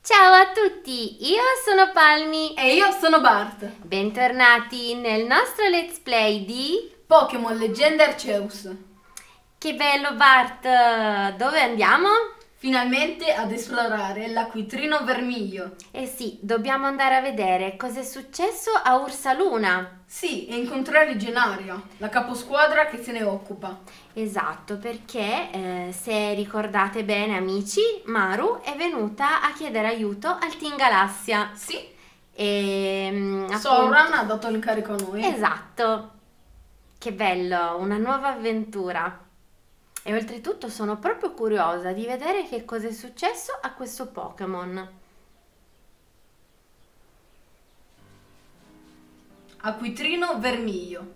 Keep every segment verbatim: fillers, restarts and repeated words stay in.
Ciao a tutti, io sono Palmi e io sono Bart. Bentornati nel nostro let's play di Pokémon Leggenda Arceus. Che bello Bart, dove andiamo? Finalmente ad esplorare l'acquitrino vermiglio. Eh sì, dobbiamo andare a vedere cosa è successo a Ursaluna. Sì, e incontrare Genaria, la caposquadra che se ne occupa. Esatto, perché eh, se ricordate bene amici, Maru è venuta a chiedere aiuto al Team Galassia. Sì. E mm, Sauron ha dato l'incarico a noi. Esatto. Che bello, una nuova avventura. E oltretutto sono proprio curiosa di vedere che cosa è successo a questo Pokémon. Acquitrino vermiglio.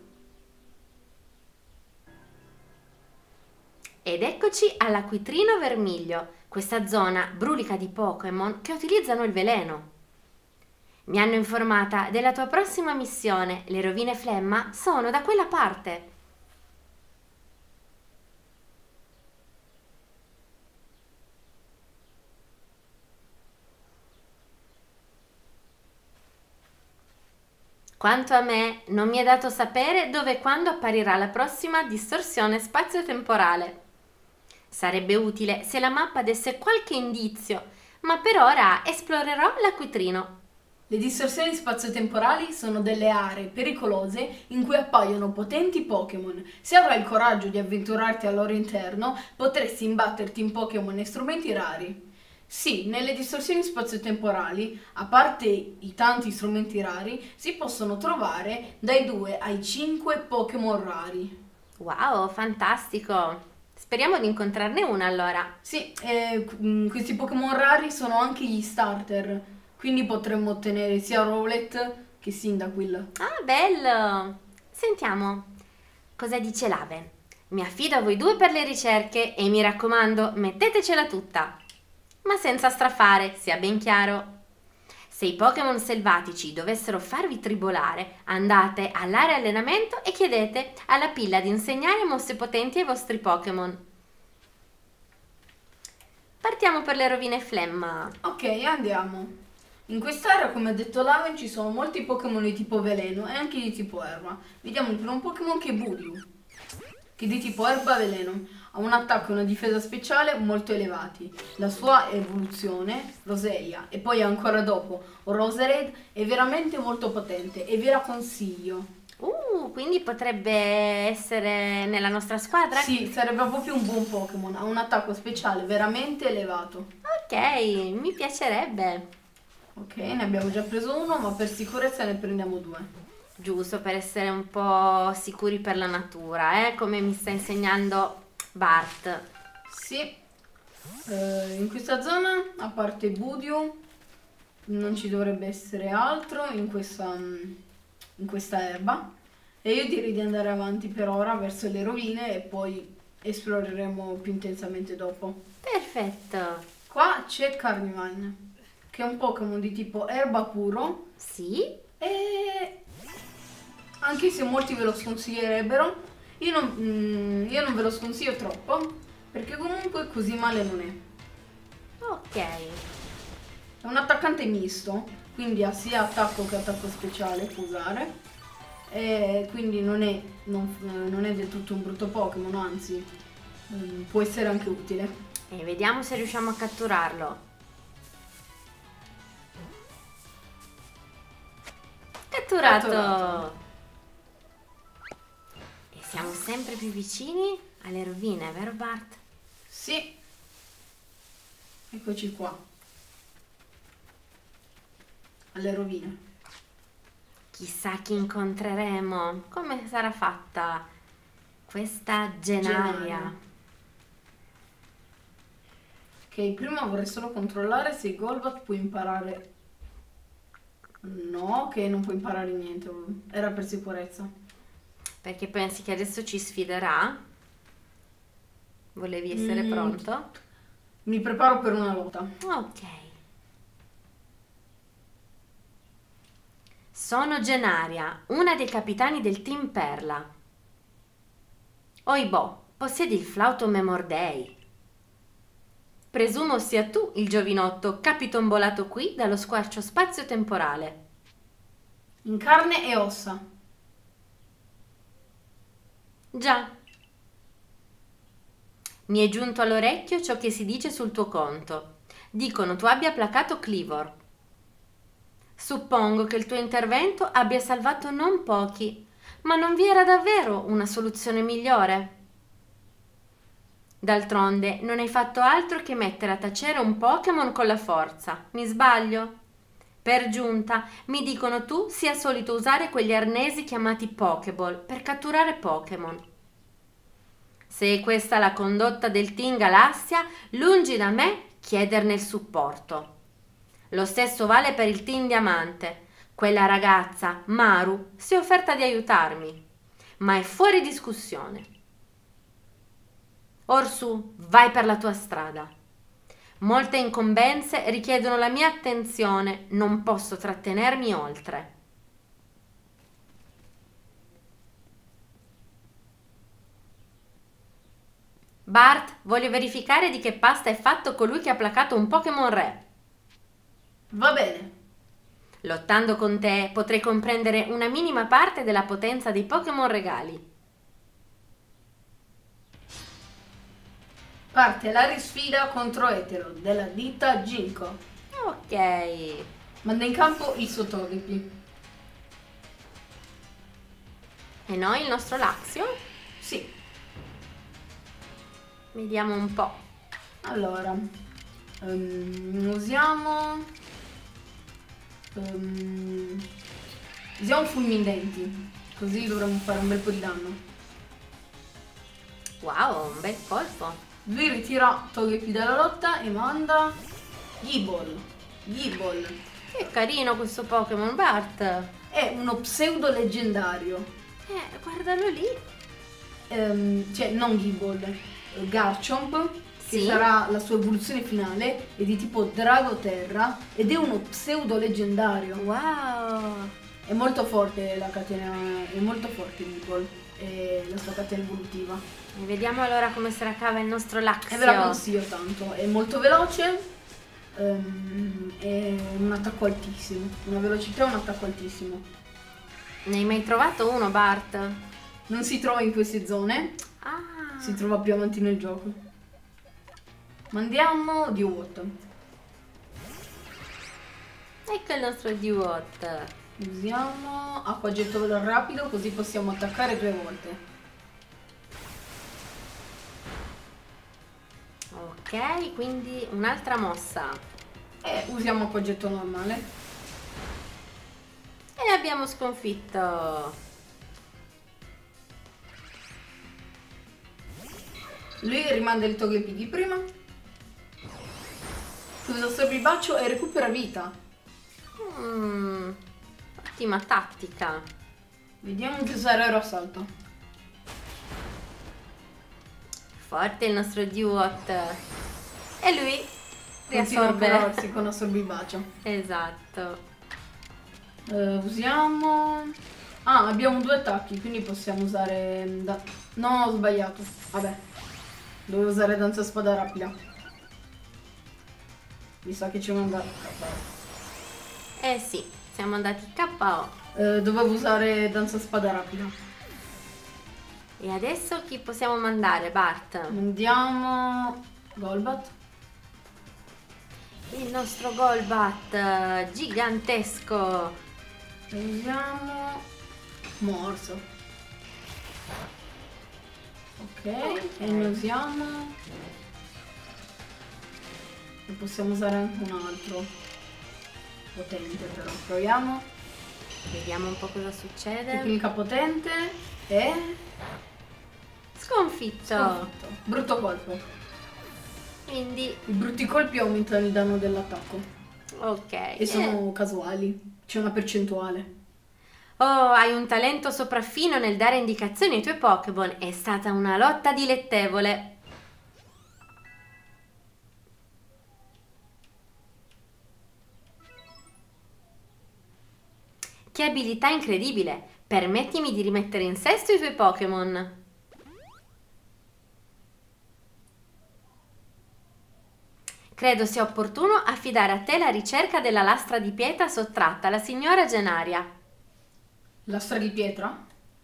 Ed eccoci all'Acquitrino Vermiglio, questa zona brulica di Pokémon che utilizzano il veleno. Mi hanno informata della tua prossima missione, le rovine Flemma sono da quella parte. Quanto a me, non mi è dato sapere dove e quando apparirà la prossima distorsione spazio-temporale. Sarebbe utile se la mappa desse qualche indizio, ma per ora esplorerò l'acquitrino. Le distorsioni spazio-temporali sono delle aree pericolose in cui appaiono potenti Pokémon. Se avrai il coraggio di avventurarti al loro interno, potresti imbatterti in Pokémon e strumenti rari. Sì, nelle distorsioni spazio-temporali, a parte i tanti strumenti rari, si possono trovare dai due ai cinque Pokémon rari. Wow, fantastico! Speriamo di incontrarne una allora. Sì, eh, questi Pokémon rari sono anche gli starter, quindi potremmo ottenere sia Rowlet che Cyndaquil. Ah, bello! Sentiamo, cosa dice Laven? Mi affido a voi due per le ricerche e mi raccomando, mettetecela tutta! Ma senza strafare, sia ben chiaro. Se i Pokémon selvatici dovessero farvi tribolare, andate all'area allenamento e chiedete alla pilla di insegnare mosse potenti ai vostri Pokémon. Partiamo per le rovine Flemma. Ok, andiamo. In quest'area, come ha detto Laven, ci sono molti Pokémon di tipo veleno e anche di tipo erba. Vediamo il primo Pokémon che è Budew, che è di tipo erba veleno. Ha un attacco e una difesa speciale molto elevati. La sua evoluzione, Roselia, e poi ancora dopo Roserade, è veramente molto potente e ve la consiglio. Uh, quindi potrebbe essere nella nostra squadra? Sì, sarebbe proprio un buon Pokémon. Ha un attacco speciale veramente elevato. Ok, mi piacerebbe. Ok, ne abbiamo già preso uno, ma per sicurezza ne prendiamo due. Giusto, per essere un po' sicuri per la natura, eh? Come mi sta insegnando Bart. Sì, eh, in questa zona, a parte Budew, non ci dovrebbe essere altro in questa, in questa erba. E io direi di andare avanti per ora verso le rovine e poi esploreremo più intensamente dopo. Perfetto. Qua c'è Carnivine, che è un Pokémon di tipo erba puro. Sì? E anche se molti ve lo sconsiglierebbero, io non, mm, io non ve lo sconsiglio troppo, perché comunque così male non è. Ok. È un attaccante misto, quindi ha sia attacco che attacco speciale, può usare. E quindi non è, non, non è del tutto un brutto Pokémon, anzi, mm, può essere anche utile. E vediamo se riusciamo a catturarlo. Catturato! Catturato. E siamo sempre più vicini alle rovine, vero Bart? Sì. Eccoci qua. Alle rovine. Chissà chi incontreremo. Come sarà fatta questa Genaria? Genaria. Ok, prima vorrei solo controllare se Golbat può imparare. No, che non può imparare niente. Era per sicurezza. Perché pensi che adesso ci sfiderà? Volevi essere Mm. pronto? Mi preparo per una lotta. Ok. Sono Genaria, una dei capitani del Team Perla. Oibò, possiedi il flauto Memordei. Presumo sia tu il giovinotto capitombolato qui dallo squarcio spazio-temporale. In carne e ossa. Già. Mi è giunto all'orecchio ciò che si dice sul tuo conto. Dicono tu abbia placato Clivor. Suppongo che il tuo intervento abbia salvato non pochi, ma non vi era davvero una soluzione migliore? D'altronde non hai fatto altro che mettere a tacere un Pokémon con la forza, mi sbaglio? Per giunta mi dicono tu sia solito usare quegli arnesi chiamati Pokéball per catturare Pokémon. Se è questa la condotta del Team Galassia, lungi da me chiederne il supporto. Lo stesso vale per il Team Diamante. Quella ragazza, Maru, si è offerta di aiutarmi, ma è fuori discussione. Orsù, vai per la tua strada. Molte incombenze richiedono la mia attenzione, non posso trattenermi oltre. Bart, voglio verificare di che pasta è fatto colui che ha placato un Pokémon Re. Va bene. Lottando con te potrei comprendere una minima parte della potenza dei Pokémon regali. Parte la risfida contro Etero della ditta Ginkgo. Ok. Manda in campo il suo Togepi. E noi il nostro Laxio? Sì. Vediamo un po'. Allora, um, usiamo... Um, usiamo fulminanti, così dovremmo fare un bel po' di danno. Wow, un bel colpo. Lui ritira Togepi dalla lotta e manda Gible. Gible Che carino questo Pokémon, Bart. è uno pseudo leggendario. Eh, guardalo lì. Ehm, cioè, non Gible, Garchomp, che Sì. sarà la sua evoluzione finale, è di tipo Drago Terra ed è uno pseudo leggendario. Wow. È molto forte la catena, è molto forte Gible, è la sua catena evolutiva. E vediamo allora come se la cava il nostro Laxio. E ve la consiglio tanto, è molto veloce, ehm, è un attacco altissimo, una velocità e un attacco altissimo. Ne hai mai trovato uno, Bart? Non si trova in queste zone, Ah. si trova più avanti nel gioco. Mandiamo Dewott. Ecco il nostro Dewott. Usiamo acquagetto rapido così possiamo attaccare due volte. Ok, quindi un'altra mossa. E usiamo acquagetto normale. E abbiamo sconfitto. Lui rimanda il Togepi di prima. Usa sorbibaccio e recupera vita. Mm, ottima tattica. Vediamo che usare aereo assalto. Forte il nostro Dewott. E lui Continua a riassorbe. curarsi con assorbibaccio. Esatto. Eh, usiamo... Ah, abbiamo due attacchi, quindi possiamo usare... Da... No, ho sbagliato. Vabbè. Dovevo usare danza spada rapida. Mi sa che ci manda... Eh sì, siamo andati K O. Eh, dovevo usare danza spada rapida. E adesso chi possiamo mandare, Bart? Andiamo... Golbat. Il nostro Golbat eh, gigantesco. E usiamo... Morso. Ok, e ne usiamo... E possiamo usare anche un altro. Potente però. Proviamo. Vediamo un po' cosa succede. Tecnica potente e... Sconfitto. Sconfitto. Brutto colpo. Quindi, I brutti colpi aumentano il danno dell'attacco. ok. E sono casuali. C'è una percentuale. Oh, hai un talento sopraffino nel dare indicazioni ai tuoi Pokémon. È stata una lotta dilettevole. Che abilità incredibile! Permettimi di rimettere in sesto i tuoi Pokémon. credo sia opportuno affidare a te la ricerca della lastra di pietra sottratta alla signora Genaria. Lastra di pietra?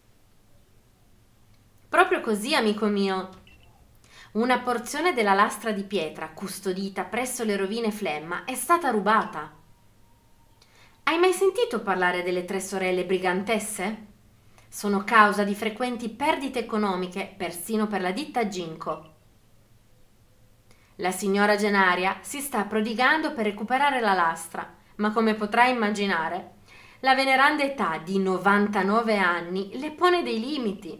Proprio così, amico mio. Una porzione della lastra di pietra custodita presso le rovine Flemma è stata rubata. Hai mai sentito parlare delle tre sorelle brigantesse? Sono causa di frequenti perdite economiche persino per la ditta Ginco. La signora Genaria si sta prodigando per recuperare la lastra, ma come potrai immaginare, la veneranda età di novantanove anni le pone dei limiti.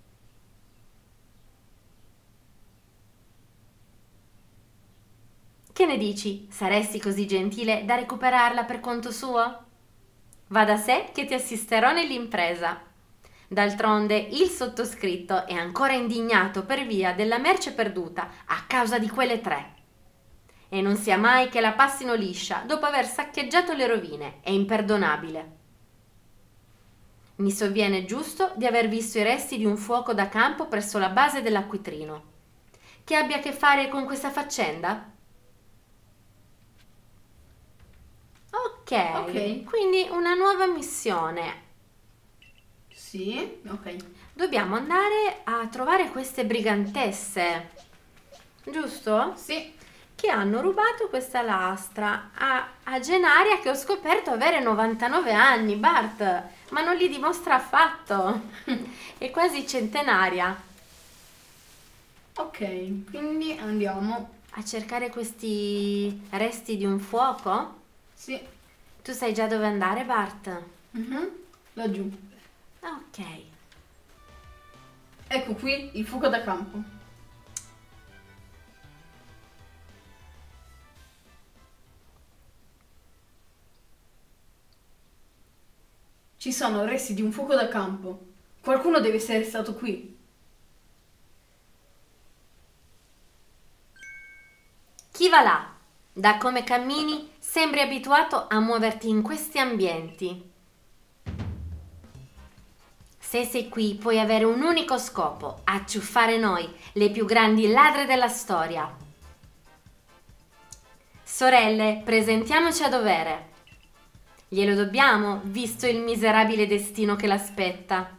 Che ne dici? Saresti così gentile da recuperarla per conto suo? Va da sé che ti assisterò nell'impresa. D'altronde il sottoscritto è ancora indignato per via della merce perduta a causa di quelle tre. E non sia mai che la passino liscia dopo aver saccheggiato le rovine, è imperdonabile. Mi sovviene giusto di aver visto i resti di un fuoco da campo presso la base dell'acquitrino. Che abbia a che fare con questa faccenda? Ok, Ok. quindi una nuova missione. Sì, ok. Dobbiamo andare a trovare queste brigantesse, giusto? Sì. Che hanno rubato questa lastra a, a Genaria, che ho scoperto avere novantanove anni, Bart, ma non li dimostra affatto. È quasi centenaria. Ok, quindi andiamo. A cercare questi resti di un fuoco? Sì. Tu sai già dove andare, Bart? Mhm. Laggiù. Ok. Ecco qui il fuoco da campo. Ci sono resti di un fuoco da campo. Qualcuno deve essere stato qui. Chi va là? Da come cammini sembri abituato a muoverti in questi ambienti. Se sei qui puoi avere un unico scopo: acciuffare noi, le più grandi ladre della storia. Sorelle, presentiamoci a dovere. Glielo dobbiamo, visto il miserabile destino che l'aspetta.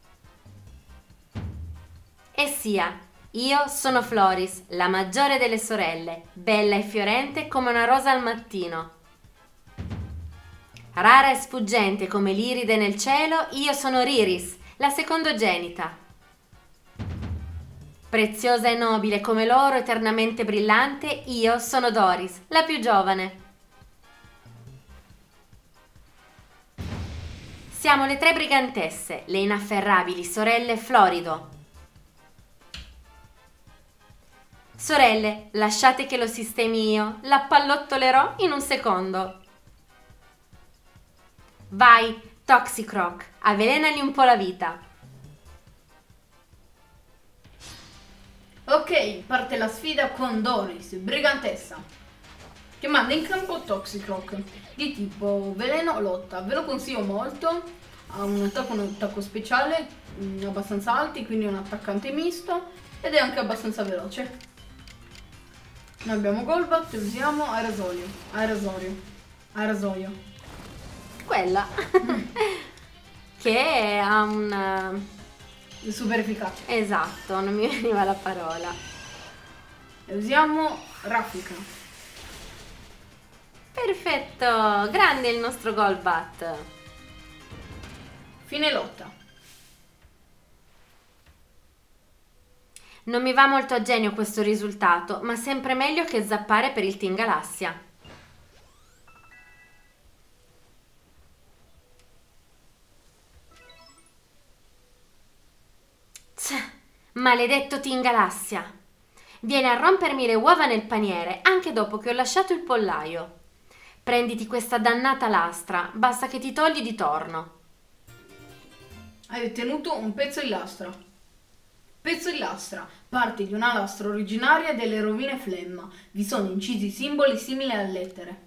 E sia, io sono Floris, la maggiore delle sorelle, bella e fiorente come una rosa al mattino. Rara e sfuggente come l'iride nel cielo, io sono Riris, la secondogenita. Preziosa e nobile come l'oro eternamente brillante, io sono Doris, la più giovane. Siamo le tre brigantesse, le inafferrabili sorelle Florido. Sorelle, lasciate che lo sistemi io, l'appallottolerò in un secondo. Vai, Toxicroc, avvelenagli un po' la vita. Ok, parte la sfida con Doris, brigantessa, che manda in campo Toxicroc di tipo veleno lotta. Ve lo consiglio molto, ha un attacco, un attacco speciale mh, abbastanza alti, quindi è un attaccante misto ed è anche abbastanza veloce. Noi abbiamo Golbat e usiamo aerosolio, aerosolio, aerosolio. Quella che ha un... È super efficace. Esatto, non mi veniva la parola. E usiamo Raffica. Perfetto, grande il nostro Golbat. Fine lotta. Non mi va molto a genio questo risultato, ma sempre meglio che zappare per il Team Galassia. Tch, maledetto Team Galassia. Viene a rompermi le uova nel paniere anche dopo che ho lasciato il pollaio. Prenditi questa dannata lastra, basta che ti togli di torno. Hai ottenuto un pezzo di lastra. Pezzo di lastra, parte di una lastra originaria delle rovine Flemma. Vi sono incisi simboli simili a lettere.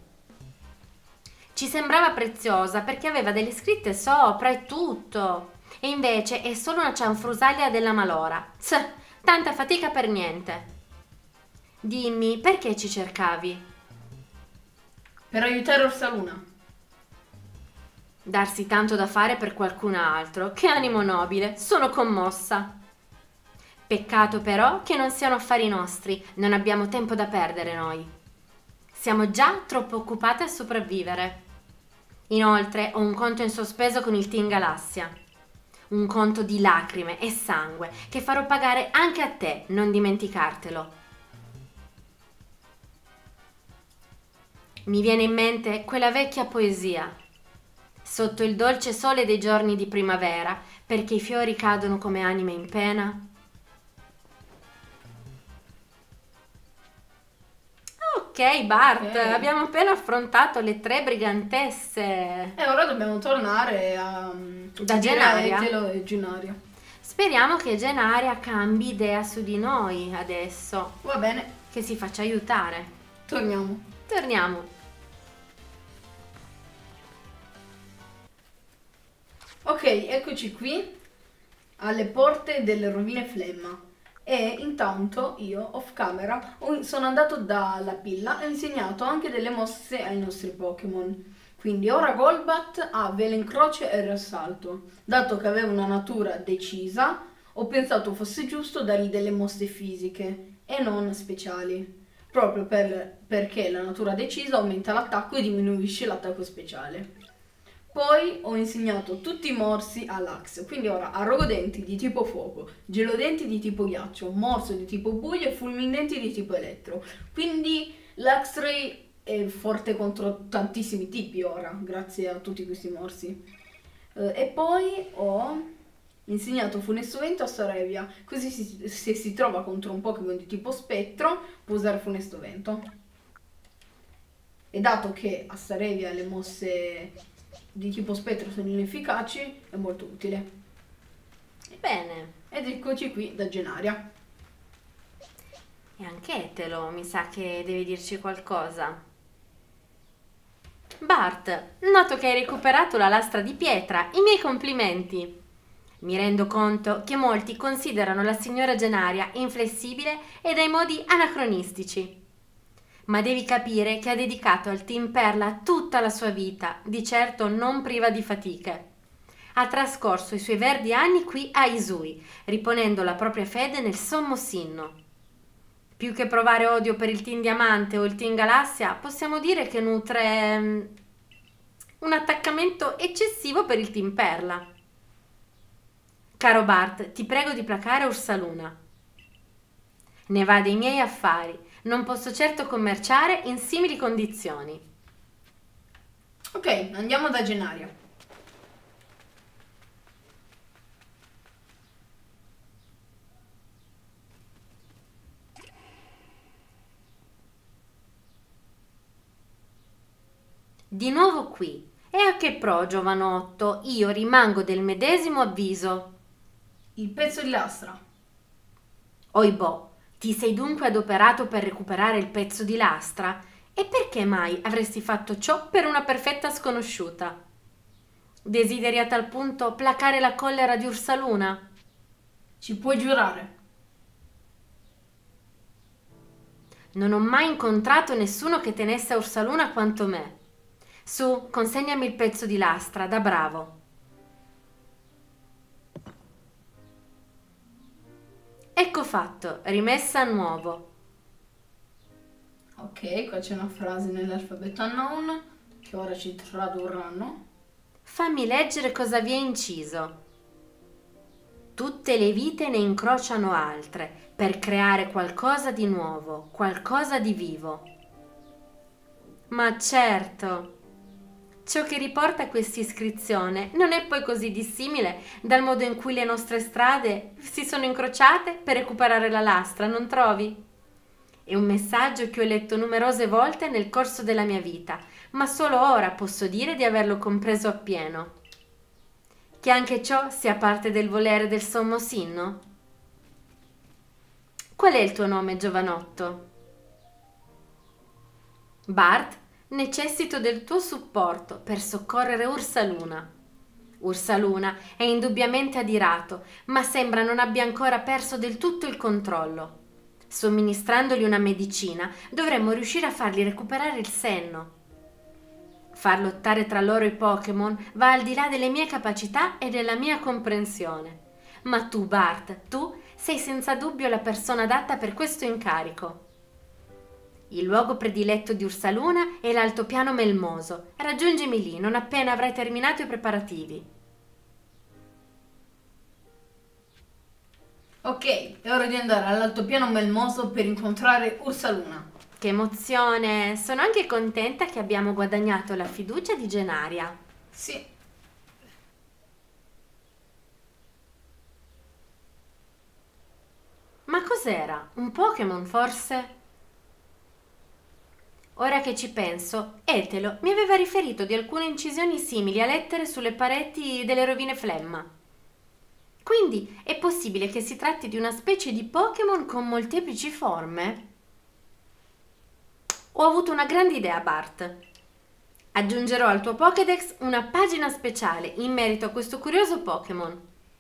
Ci sembrava preziosa perché aveva delle scritte sopra e tutto. E invece è solo una cianfrusaglia della malora. Tch, tanta fatica per niente. Dimmi, perché ci cercavi? Per aiutare Ursaluna. Darsi tanto da fare per qualcun altro. Che animo nobile, sono commossa. Peccato però che non siano affari nostri, non abbiamo tempo da perdere noi. Siamo già troppo occupate a sopravvivere. Inoltre ho un conto in sospeso con il Team Galassia. Un conto di lacrime e sangue che farò pagare anche a te, non dimenticartelo. Mi viene in mente quella vecchia poesia. Sotto il dolce sole dei giorni di primavera, perché i fiori cadono come anime in pena. Ok, Bart, Ok. abbiamo appena affrontato le tre brigantesse. E ora dobbiamo tornare a... Da Genaria? Etelo e Genaria. Speriamo che Genaria cambi idea su di noi adesso, Va bene, che si faccia aiutare. torniamo. Torniamo. Ok, eccoci qui alle porte delle rovine Flemma. E intanto io, off camera, ho- sono andato dalla pilla e ho insegnato anche delle mosse ai nostri Pokémon. Quindi ora Golbat ha Velencroce e Rassalto. Dato che aveva una natura decisa, ho pensato fosse giusto dargli delle mosse fisiche e non speciali. Proprio per- perché la natura decisa aumenta l'attacco e diminuisce l'attacco speciale. Poi ho insegnato tutti i morsi all'Axe, quindi ora ha Rogodenti di tipo fuoco, Gelodenti di tipo ghiaccio, Morso di tipo buio e Fulminidenti di tipo elettro. Quindi l'X-Ray è forte contro tantissimi tipi ora, grazie a tutti questi morsi. Eh, e poi ho insegnato Funesto Vento a Starevia, così si- se si trova contro un Pokémon di tipo spettro può usare Funesto Vento. E dato che a Starevia le mosse di tipo spettro sono inefficaci, è molto utile. Bene. Ed eccoci qui da Genaria. E anche Etelo, mi sa che devi dirci qualcosa. Bart, noto che hai recuperato la lastra di pietra. I miei complimenti. Mi rendo conto che molti considerano la signora Genaria inflessibile e dai modi anacronistici. Ma devi capire che ha dedicato al Team Perla tutta la sua vita, di certo non priva di fatiche. Ha trascorso i suoi verdi anni qui a Isui, riponendo la propria fede nel sommo Sinnoh. Più che provare odio per il Team Diamante o il Team Galassia, possiamo dire che nutre mm, un attaccamento eccessivo per il Team Perla. Caro Bart, ti prego di placare Ursaluna. Ne va dei miei affari. Non posso certo commerciare in simili condizioni. Ok, andiamo da Genaria. Di nuovo qui. E a che pro, giovanotto? Io rimango del medesimo avviso. Il pezzo di lastra. Oibò, ti sei dunque adoperato per recuperare il pezzo di lastra? E perché mai avresti fatto ciò per una perfetta sconosciuta? Desideri a tal punto placare la collera di Ursaluna? Ci puoi giurare. Non ho mai incontrato nessuno che tenesse a Ursaluna quanto me. Su, consegnami il pezzo di lastra, da bravo. Ecco fatto, rimessa a nuovo. Ok, qua c'è una frase nell'alfabeto unknown che ora ci tradurranno. Fammi leggere cosa vi è inciso. Tutte le vite ne incrociano altre per creare qualcosa di nuovo, qualcosa di vivo. Ma certo, ciò che riporta questa iscrizione non è poi così dissimile dal modo in cui le nostre strade si sono incrociate per recuperare la lastra, non trovi? È un messaggio che ho letto numerose volte nel corso della mia vita, ma solo ora posso dire di averlo compreso appieno. Che anche ciò sia parte del volere del sommo Sinnoh? Qual è il tuo nome, giovanotto? Bart, necessito del tuo supporto per soccorrere Ursaluna. Ursaluna è indubbiamente adirato, ma sembra non abbia ancora perso del tutto il controllo. Somministrandogli una medicina, dovremmo riuscire a fargli recuperare il senno. Far lottare tra loro i Pokémon va al di là delle mie capacità e della mia comprensione. Ma tu, Bart, tu sei senza dubbio la persona adatta per questo incarico. Il luogo prediletto di Ursaluna è l'altopiano melmoso. Raggiungimi lì non appena avrai terminato i preparativi. Ok, è ora di andare all'altopiano melmoso per incontrare Ursaluna. Che emozione! Sono anche contenta che abbiamo guadagnato la fiducia di Genaria. Sì. Ma cos'era? Un Pokémon forse? Ora che ci penso, Etelo mi aveva riferito di alcune incisioni simili a lettere sulle pareti delle rovine Flemma. Quindi è possibile che si tratti di una specie di Pokémon con molteplici forme? Ho avuto una grande idea, Bart. Aggiungerò al tuo Pokédex una pagina speciale in merito a questo curioso Pokémon.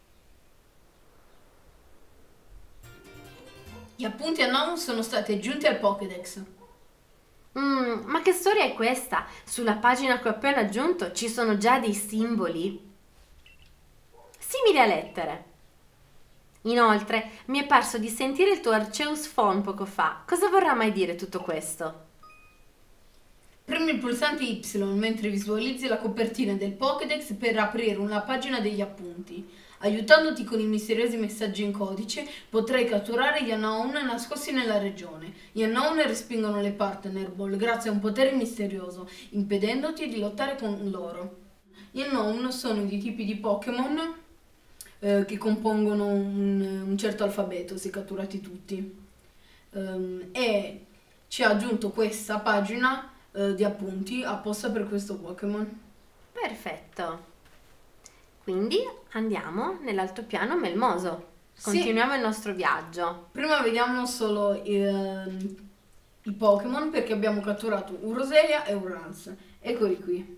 Gli appunti a Unown sono stati aggiunti al Pokédex. Mm, ma che storia è questa? Sulla pagina che ho appena aggiunto ci sono già dei simboli simili a lettere. Inoltre, mi è parso di sentire il tuo Arceus Phone poco fa. Cosa vorrà mai dire tutto questo? Premi il pulsante Y mentre visualizzi la copertina del Pokédex per aprire una pagina degli appunti. Aiutandoti con i misteriosi messaggi in codice, potrai catturare gli Unown nascosti nella regione. Gli Unown respingono le Partner Ball grazie a un potere misterioso, impedendoti di lottare con loro. Gli Unown sono di tipi di Pokémon eh, che compongono un, un certo alfabeto, se catturati tutti. Um, e ci ha aggiunto questa pagina eh, di appunti apposta per questo Pokémon. Perfetto. Quindi andiamo nell'altopiano melmoso. Continuiamo sì. il nostro viaggio. Prima vediamo solo i, i Pokémon perché abbiamo catturato un Roselia e un Rans. Eccoli qui.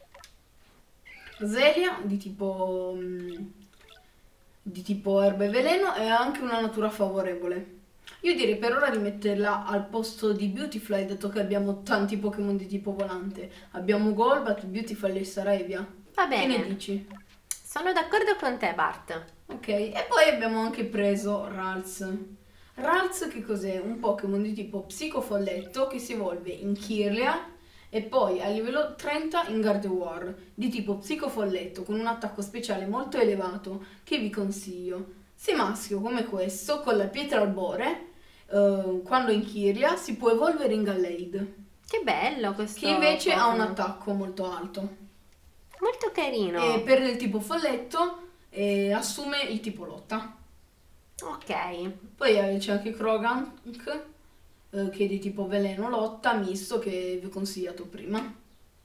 Roselia di tipo di tipo erba e veleno e ha anche una natura favorevole. Io direi per ora di metterla al posto di Beautifly, dato che abbiamo tanti Pokémon di tipo volante. Abbiamo Golbat, Beautifly e Staravia. Va bene. Che ne dici? Sono d'accordo con te, Bart. Ok, e poi abbiamo anche preso Ralts. Ralts che cos'è? Un Pokémon di tipo Psicofolletto che si evolve in Kirlia e poi a livello trenta in Gardevoir, di tipo Psicofolletto con un attacco speciale molto elevato che vi consiglio. Se maschio come questo, con la pietra albore, eh, quando in Kirlia si può evolvere in Gallade. Che bello questo! Che invece Pokémon. ha un attacco molto alto. Molto carino. E per il tipo folletto eh, assume il tipo lotta. Ok. Poi eh, c'è anche Krogank eh, che è di tipo veleno lotta misto che vi ho consigliato prima.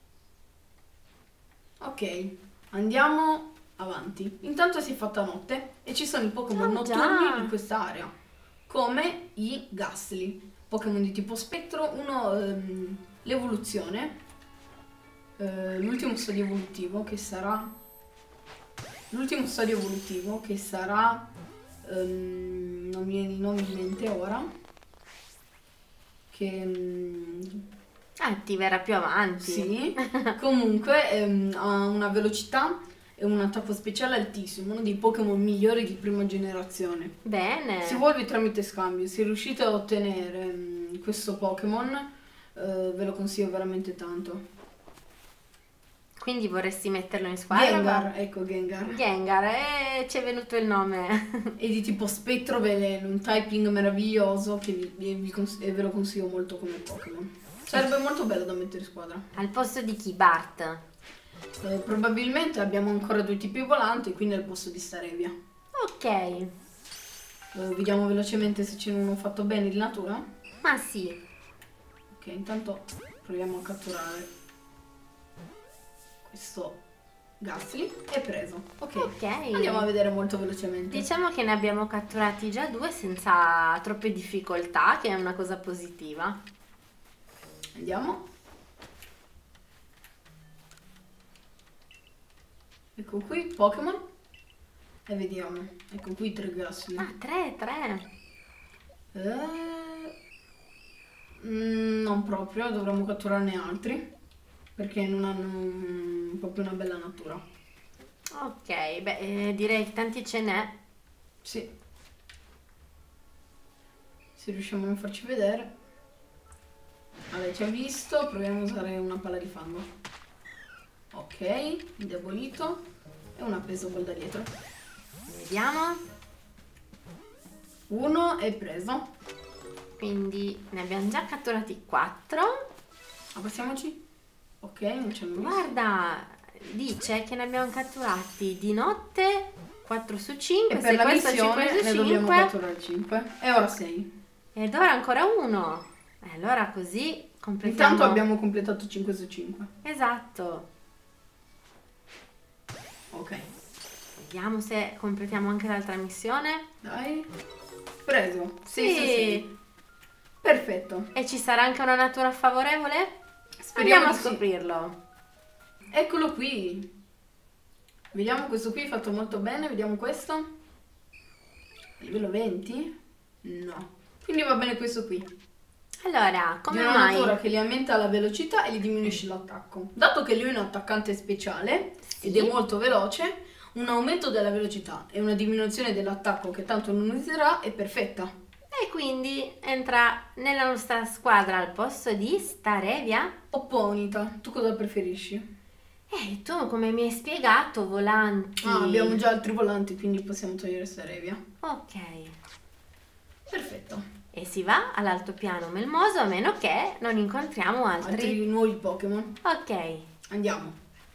Ok, andiamo avanti. Intanto si è fatta notte e ci sono i Pokémon Oh, notturni già. in quest'area, come i Gastly, Pokémon di tipo spettro. Uno ehm, l'evoluzione Uh, l'ultimo stadio evolutivo che sarà l'ultimo stadio evolutivo che sarà um, non mi viene il nome in mente ora, che um, Ah, ti verrà più avanti. sì, comunque um, ha una velocità e un attacco speciale altissimo, uno dei Pokémon migliori di prima generazione. Bene. Si evolve tramite scambio. Se riuscite a ottenere um, questo Pokémon uh, ve lo consiglio veramente tanto. Quindi vorresti metterlo in squadra? Gengar, ecco Gengar. Gengar, eh, ci è venuto il nome. È di tipo spettro veleno, un typing meraviglioso che vi, vi, vi cons- e ve lo consiglio molto come Pokémon. Sarebbe molto bello da mettere in squadra. Al posto di chi? Bart? Eh, probabilmente abbiamo ancora due tipi volanti, quindi al posto di Staravia. Ok. Eh, vediamo velocemente se c'è uno fatto bene di natura. Ma sì. Ok, intanto proviamo a catturare questo Gastly. È preso. Ok. Ok. Andiamo a vedere molto velocemente. Diciamo che ne abbiamo catturati già due senza troppe difficoltà, che è una cosa positiva. Andiamo. Ecco qui Pokémon. E vediamo. Ecco qui tre Gastly. Ah, tre, tre. Eh, Mm, non proprio, dovremmo catturarne altri, perché non hanno mm, proprio una bella natura. Ok, beh, eh, direi che tanti ce n'è. Sì. Se riusciamo a non farci vedere. Vabbè, ci ha visto, proviamo a usare una palla di fango. Ok, indebolito. E un appeso col da dietro. Vediamo. Uno è preso. Quindi ne abbiamo già catturati quattro. Abbassiamoci. Ok, non c'è nulla. Guarda, dice che ne abbiamo catturati di notte quattro su cinque. E per la questo missione cinque su ne dobbiamo cinque. catturare cinque. E ora sei. Ed ora ancora uno. E allora così completiamo. Intanto abbiamo completato cinque su cinque. Esatto. Ok. Vediamo se completiamo anche l'altra missione. Dai. Preso. Sì. sei su sei. Perfetto. E ci sarà anche una natura favorevole? Speriamo Andiamo a di sì. scoprirlo. Eccolo qui. Vediamo questo qui fatto molto bene. Vediamo questo. Livello venti? No. Quindi va bene questo qui. Allora, come Di una mai? natura che gli aumenta la velocità e gli diminuisce l'attacco. Dato che lui è un attaccante speciale Sì. ed è molto veloce, un aumento della velocità e una diminuzione dell'attacco che tanto non userà è perfetta. E quindi entra nella nostra squadra al posto di Starevia. Opponita, tu cosa preferisci? E tu, come mi hai spiegato, volanti. Ah, abbiamo già altri volanti, quindi possiamo togliere Starevia. Ok. Perfetto. E si va all'altopiano melmoso a meno che non incontriamo altri. Altri nuovi Pokémon. Ok. Andiamo.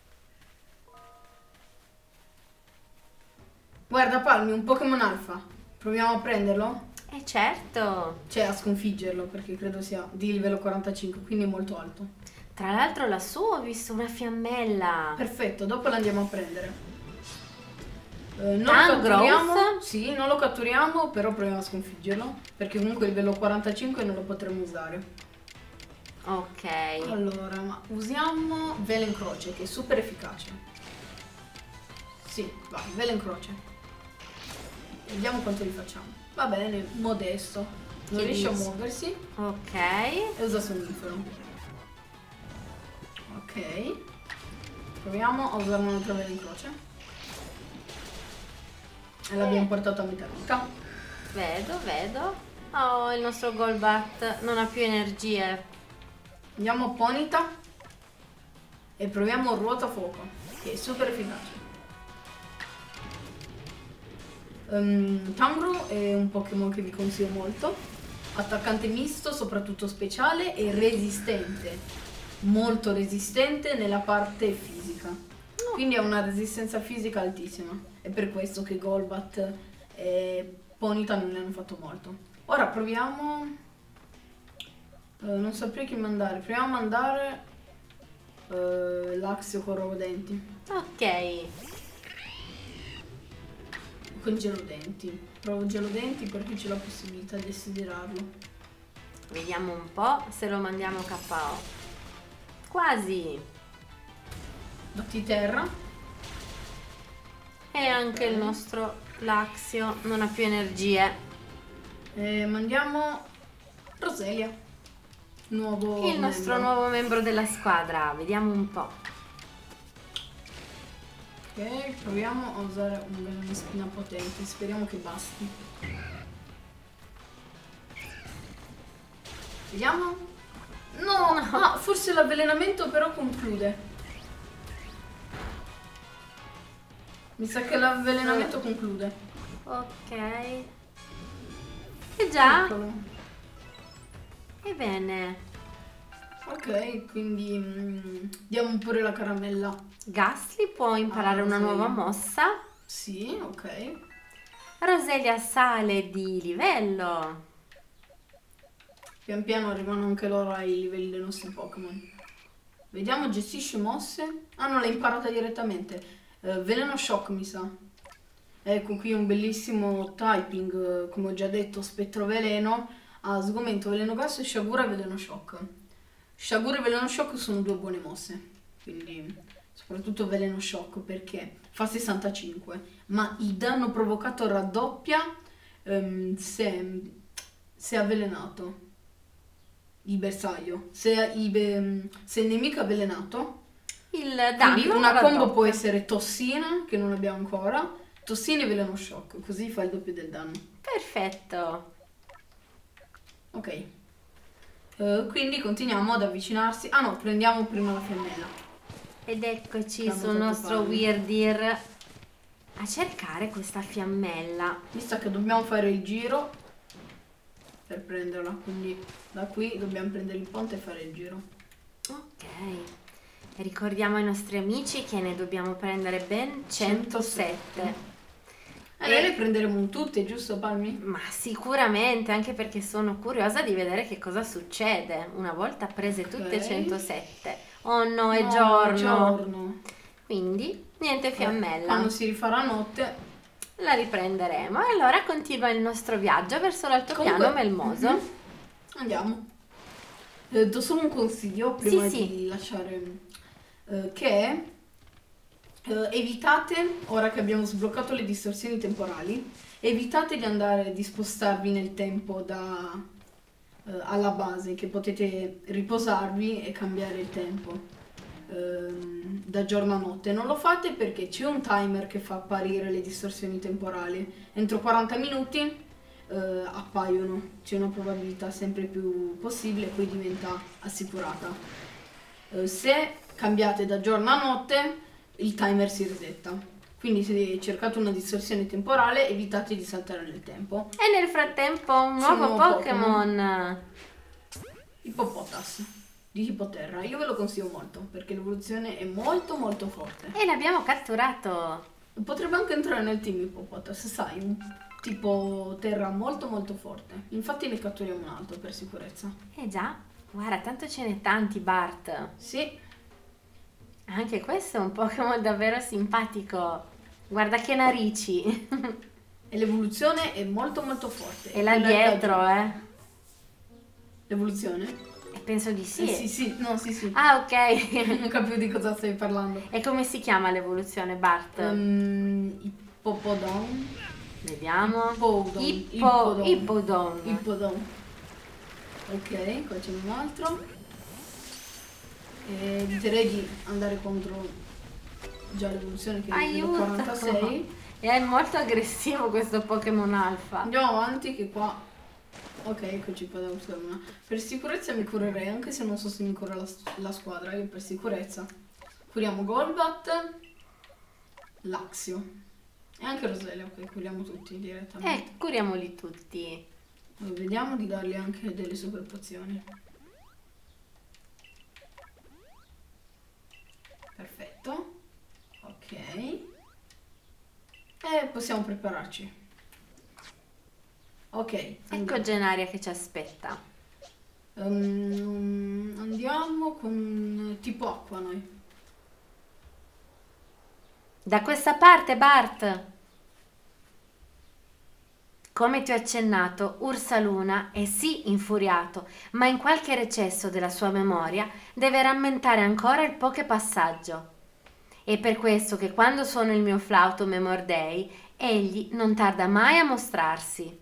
Guarda Palmi, un Pokémon Alpha. Proviamo a prenderlo? E certo. Cioè a sconfiggerlo, perché credo sia di livello quarantacinque, quindi è molto alto. Tra l'altro lassù ho visto una fiammella. Perfetto, dopo l'andiamo a prendere. Eh, non lo Tangrowth? catturiamo, sì, non lo catturiamo, però proviamo a sconfiggerlo, perché comunque il livello quarantacinque non lo potremo usare. Ok. Allora, ma usiamo Velen Croce, che è super efficace. Sì, vai, Velen Croce. Vediamo quanto li facciamo. Va bene, modesto. Non Che riesce a dici? muoversi Ok. e usa Sonnifero. Ok. Proviamo a usare un'altra Velen Croce. E l'abbiamo portato a metà vita. Vedo, vedo. Oh, il nostro Golbat non ha più energie. Andiamo a Ponyta e proviamo Ruota Fuoco, che è super efficace. Um, Tangrowth è un Pokémon che vi consiglio molto. Attaccante misto, soprattutto speciale, e resistente. Molto resistente nella parte fisica. Quindi ha una resistenza fisica altissima. È per questo che Golbat e Ponyta non ne hanno fatto molto. Ora proviamo... Uh, non saprei chi mandare. Proviamo a mandare uh, l'Axio con Rodenti. Ok. Con Gelodenti. Provo Gelodenti perché c'è la possibilità di desiderarlo. Vediamo un po' se lo mandiamo K O. Quasi. Batti terra. E anche il nostro Laxio non ha più energie. E mandiamo Roselia. Nuovo Il nostro membro. nuovo membro della squadra. Vediamo un po'. Ok, proviamo a usare un veleno spina potente. Speriamo che basti. Vediamo. No, no. Ah, forse l'avvelenamento però conclude. Mi sa che l'avvelenamento conclude. Ok. E già? Eccolo. Ebbene. Ok, quindi mm, diamo pure la caramella. Gastly può imparare Ah, una sì. nuova mossa. Sì, ok. Roselia sale di livello. Pian piano arrivano anche loro ai livelli dei nostri Pokémon. Vediamo, gestisce mosse. Ah, non l'ha imparata direttamente. Eh, veleno Shock, mi sa. Ecco qui un bellissimo typing, eh, come ho già detto, Spettro Veleno. Ha Sgomento, Veleno Gas e Sciagura Veleno Shock. Sciagura e Veleno Shock sono due buone mosse. Quindi, soprattutto Veleno Shock perché fa sessantacinque. Ma il danno provocato raddoppia ehm, se, se è avvelenato. di bersaglio. Se, i be- se il nemico è avvelenato, Il quindi danno una combo raddoppia. può essere tossina, che non abbiamo ancora, tossina e veleno shock, così fa il doppio del danno. Perfetto. Ok. Eh, quindi continuiamo ad avvicinarsi. Ah no, prendiamo prima la fiammella. Ed eccoci Siamo sul troppo nostro pallidi. Weirdir a cercare questa fiammella. Mi sa che dobbiamo fare il giro per prenderla, quindi da qui dobbiamo prendere il ponte e fare il giro. Ok. Ricordiamo ai nostri amici che ne dobbiamo prendere ben centosette. E noi le prenderemo tutte, giusto Palmi? Ma sicuramente, anche perché sono curiosa di vedere che cosa succede una volta prese tutte Ok. centosette. Oh no, è No, giorno. giorno. Quindi niente fiammella. Quando si rifà notte. La riprenderemo. E allora continua il nostro viaggio verso l'altopiano Comunque- melmoso. Mhm. Andiamo. Eh, do solo un consiglio prima Sì, di lasciare eh, che eh, evitate, ora che abbiamo sbloccato le distorsioni temporali, evitate di andare di spostarvi nel tempo da eh, alla base, che potete riposarvi e cambiare il tempo ehm, da giorno a notte. Non lo fate perché c'è un timer che fa apparire le distorsioni temporali. Entro quaranta minuti eh, appaiono, c'è una probabilità sempre più possibile, poi diventa assicurata. Eh, se cambiate da giorno a notte, il timer si resetta. Quindi se cercate una distorsione temporale, evitate di saltare nel tempo. E nel frattempo un C'è un nuovo nuovo Pokémon. Hippopotas di Hippoterra. Io ve lo consiglio molto perché l'evoluzione è molto molto forte. E l'abbiamo catturato. Potrebbe anche entrare nel team Hippopotas, sai, un tipo terra molto molto forte. Infatti ne catturiamo un altro per sicurezza. Eh già, guarda, tanto ce n'è tanti, Bart. Sì, Anche questo è un Pokémon davvero simpatico. Guarda che narici. e l'evoluzione è molto molto forte. E là Quella dietro, da- eh. L'evoluzione? E penso di sì. Eh, sì, sì, no, sì, sì. Ah, ok. Non capivo di cosa stai parlando. E come si chiama l'evoluzione, Bart? Um, Hippopodon. Vediamo. Hippodon. Ippo, Hippodon. Hippodon. Hippodon. Ok, qua c'è un altro. E eviterei di andare contro già l'evoluzione che è livello Aiuto. quarantasei. È molto aggressivo questo Pokémon alfa. Andiamo avanti che qua. Ok, eccoci qua da una. Per sicurezza mi curerei, anche se non so se mi cura la, la squadra, io per sicurezza. Curiamo Golbat, Laxio e anche Roselia, ok, curiamo tutti direttamente. Eh, curiamoli tutti. Noi vediamo di dargli anche delle super pozioni. Perfetto. Ok. E possiamo prepararci. Ok. Ecco andiamo. Genaria che ci aspetta. Um, andiamo con tipo acqua noi. Da questa parte, Bart. Come ti ho accennato, Ursaluna è sì infuriato, ma in qualche recesso della sua memoria deve rammentare ancora il Poképassaggio. È per questo che quando suono il mio flauto Memordei, egli non tarda mai a mostrarsi.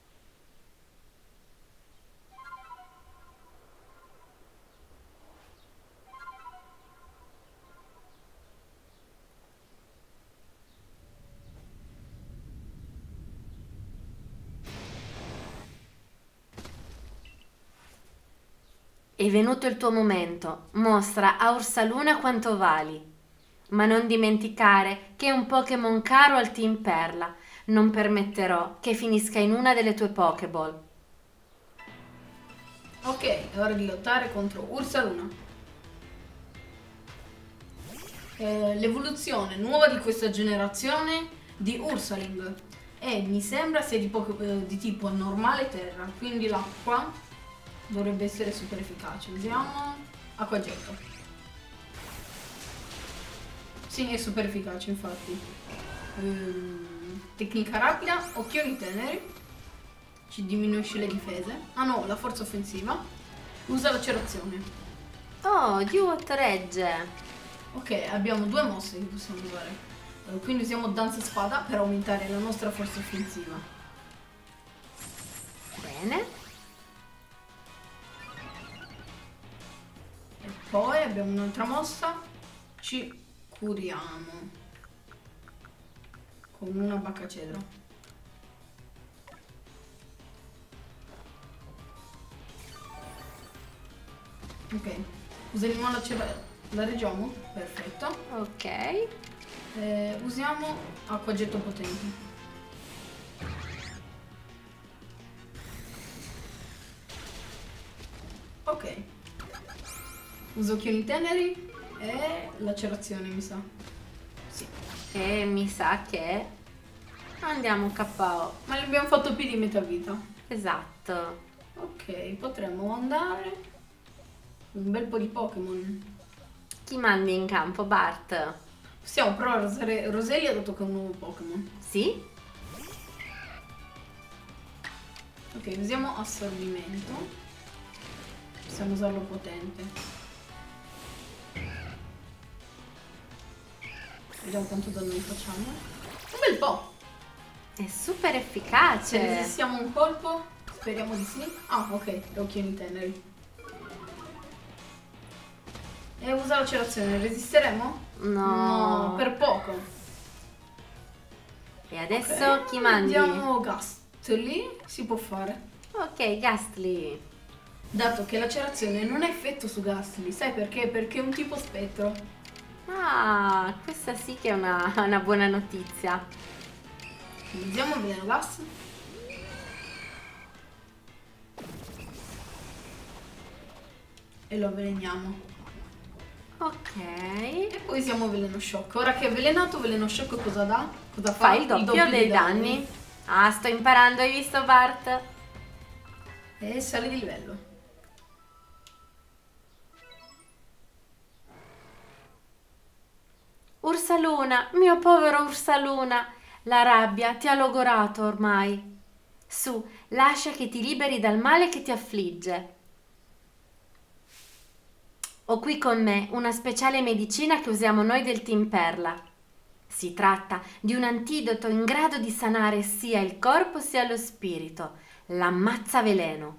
È venuto il tuo momento, mostra a Ursaluna quanto vali. Ma non dimenticare che è un Pokémon caro al Team Perla. Non permetterò che finisca in una delle tue Pokéball. Ok, è ora di lottare contro Ursaluna. Eh, l'evoluzione nuova di questa generazione di Ursaling. E mi sembra sia di, poco- eh, di tipo normale terra, quindi l'acqua dovrebbe essere super efficace. Usiamo acquagetto. Sì, è super efficace infatti. Ehm, tecnica rapida, occhioni teneri. Ci diminuisce le difese. Ah no, la forza offensiva. Usa lacerazione. Oh, Duot regge. Ok, abbiamo due mosse che possiamo usare. Eh, quindi usiamo danza spada per aumentare la nostra forza offensiva. Bene. Poi abbiamo un'altra mossa. Ci curiamo con una bacca cedro. Ok, usiamo la cera, la reggiamo? Perfetto. Ok. Eh, usiamo acquagetto potente. Ok. Uso occhioni teneri e lacerazione, mi sa. Sì. E mi sa che andiamo K O. Ma li abbiamo fatto più di metà vita. Esatto. Ok, potremmo andare un bel po' di Pokémon. Chi mandi in campo, Bart? Possiamo provare a usare Roselia dato che è un nuovo Pokémon. Sì? Ok, usiamo assorbimento. Possiamo usarlo potente. Vediamo quanto danno facciamo. Un bel po'. È super Se efficace. resistiamo un colpo, speriamo di sì. Ah, ok, occhioni teneri. E usa lacerazione, resisteremo? No. No, per poco. E adesso Ok, chi mandi? Andiamo Gastly, si può fare. Ok, Gastly. Dato che lacerazione non ha effetto su Gastly, sai perché? Perché è un tipo spettro. Ah, questa sì che è una, una buona notizia. Usiamo il veleno gas. E lo avveleniamo. Ok. E poi usiamo veleno shock. Ora che è avvelenato, veleno shock cosa dà? Cosa fa? Fa il doppio, dei danni. Ah, sto imparando, hai visto Bart? E sale di livello. Ursaluna, mio povero Ursaluna, la rabbia ti ha logorato ormai. Su, lascia che ti liberi dal male che ti affligge. Ho qui con me una speciale medicina che usiamo noi del Team Perla. Si tratta di un antidoto in grado di sanare sia il corpo sia lo spirito, l'ammazza veleno.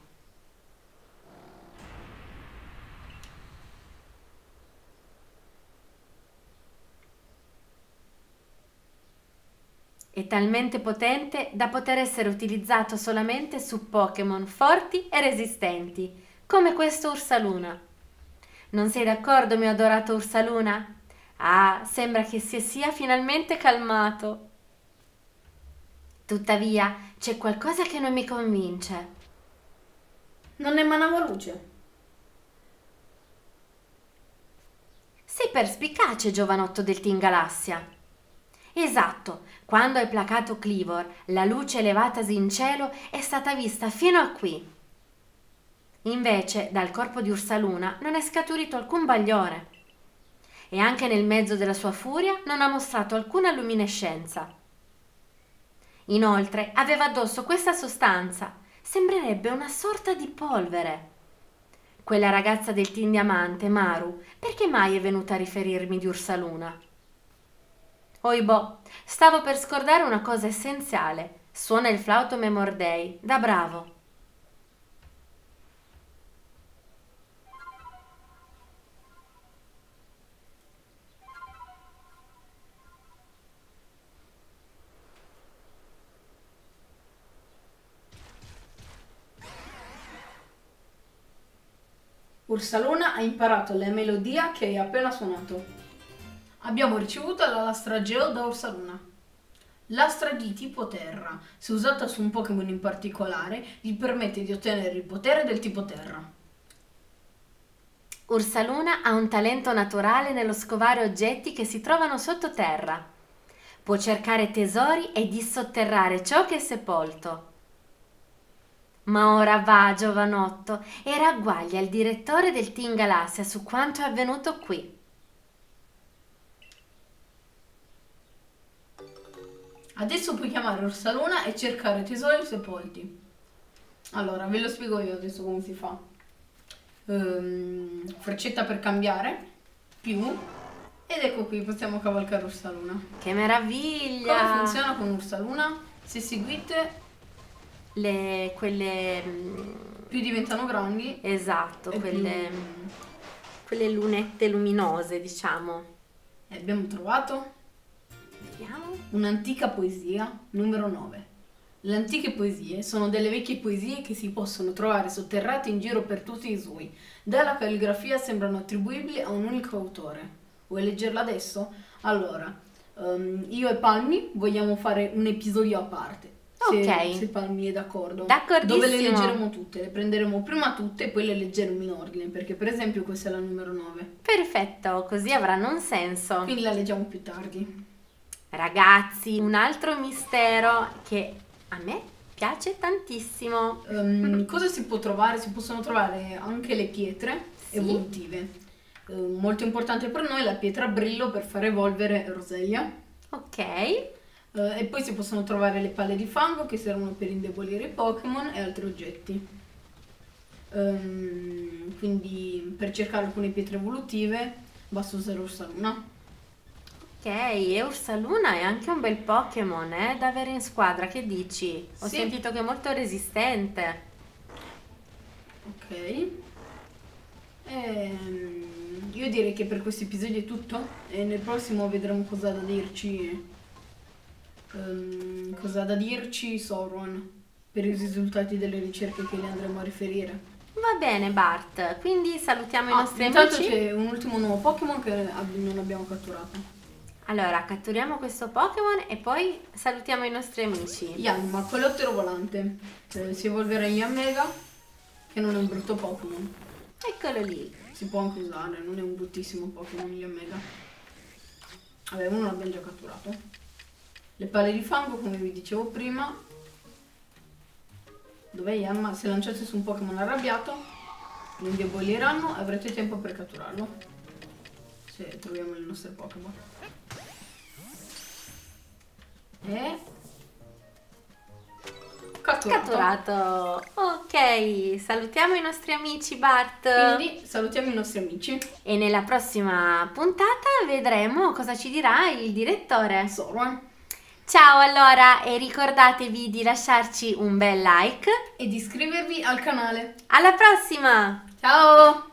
È talmente potente da poter essere utilizzato solamente su Pokémon forti e resistenti, come questo Ursaluna. Non sei d'accordo, mio adorato Ursaluna? Ah, sembra che si sia finalmente calmato. Tuttavia, c'è qualcosa che non mi convince. Non emanava luce. Sei perspicace, giovanotto del Team Galassia. Esatto, quando hai placato Clivor, la luce elevatasi in cielo è stata vista fino a qui. Invece, dal corpo di Ursaluna non è scaturito alcun bagliore. E anche nel mezzo della sua furia non ha mostrato alcuna luminescenza. Inoltre, aveva addosso questa sostanza, sembrerebbe una sorta di polvere. Quella ragazza del Team Diamante, Maru, perché mai è venuta a riferirmi di Ursaluna? Oibò, stavo per scordare una cosa essenziale. Suona il flauto Memordei, da bravo. Ursaluna ha imparato la melodia che hai appena suonato. Abbiamo ricevuto la lastra Geo da Ursaluna. L'astra di tipo terra, se usata su un Pokémon in particolare, gli permette di ottenere il potere del tipo terra. Ursaluna ha un talento naturale nello scovare oggetti che si trovano sottoterra. Può cercare tesori e dissotterrare ciò che è sepolto. Ma ora va, giovanotto, e ragguaglia il direttore del Team Galassia su quanto è avvenuto qui. Adesso puoi chiamare Ursaluna e cercare tesori sepolti. Allora, ve lo spiego io adesso come si fa. Ehm, freccetta per cambiare, più, ed ecco qui, possiamo cavalcare Ursaluna. Che meraviglia! Come funziona con Ursaluna? Se seguite, Le, quelle... mm, più diventano grandi. Esatto, e quelle... più- quelle lunette luminose, diciamo. E abbiamo trovato Vediamo. un'antica poesia, numero nove. Le antiche poesie sono delle vecchie poesie che si possono trovare sotterrate in giro per tutti i sui. Dalla calligrafia sembrano attribuibili a un unico autore. Vuoi leggerla adesso? Allora, um, io e Palmi vogliamo fare un episodio a parte. Se, Ok. se Palmi è d'accordo. D'accordissimo. Dove le leggeremo tutte. Le prenderemo prima tutte e poi le leggeremo in ordine. Perché per esempio questa è la numero nove. Perfetto, così avranno un senso. Quindi la leggiamo più tardi. Ragazzi, un altro mistero che a me piace tantissimo. Um, cosa si può trovare? Si possono trovare anche le pietre Sì. evolutive. Uh, molto importante per noi la pietra brillo per far evolvere Roselia. Ok. Uh, e poi si possono trovare le palle di fango che servono per indebolire i Pokémon e altri oggetti. Um, quindi per cercare alcune pietre evolutive basta usare Ursaluna. Ok, e Ursaluna è anche un bel Pokémon, eh, da avere in squadra, che dici? Ho Sì. sentito che è molto resistente. Ok. Ehm, io direi che per questo episodio è tutto e nel prossimo vedremo cosa ha da dirci ehm, cosa ha da dirci Sauron per i risultati delle ricerche che le andremo a riferire. Va bene, Bart, quindi salutiamo i Ah, nostri intanto amici. c'è un ultimo nuovo Pokémon che ab- non abbiamo catturato. Allora, catturiamo questo Pokémon e poi salutiamo i nostri amici. Yanma, coleottero volante. Eh, si evolverà in Yanmega, che non è un brutto Pokémon. Eccolo lì. Si può anche usare, non è un bruttissimo Pokémon Yanmega. Vabbè, uno l'abbiamo già catturato. Le palle di fango, come vi dicevo prima. Dov'è Yanma? Se lanciate su un Pokémon arrabbiato, lo indeboliranno e avrete tempo per catturarlo. Se troviamo le nostre Pokémon. E... catturato. Catturato. Ok, salutiamo i nostri amici, Bart. Quindi salutiamo i nostri amici. E nella prossima puntata vedremo cosa ci dirà il direttore. Sauron. Ciao allora, e ricordatevi di lasciarci un bel like. E di iscrivervi al canale. Alla prossima! Ciao!